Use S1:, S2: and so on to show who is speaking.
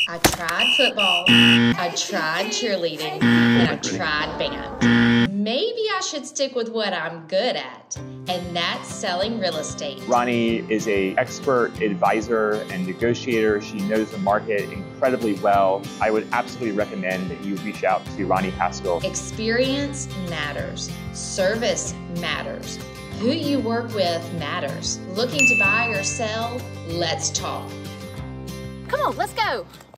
S1: I tried football, I tried cheerleading, and I tried band. Maybe I should stick with what I'm good at, and that's selling real estate.
S2: Roni is an expert advisor and negotiator. She knows the market incredibly well. I would absolutely recommend that you reach out to Roni Haskell.
S1: Experience matters. Service matters. Who you work with matters. Looking to buy or sell? Let's talk.
S3: Come on, let's go.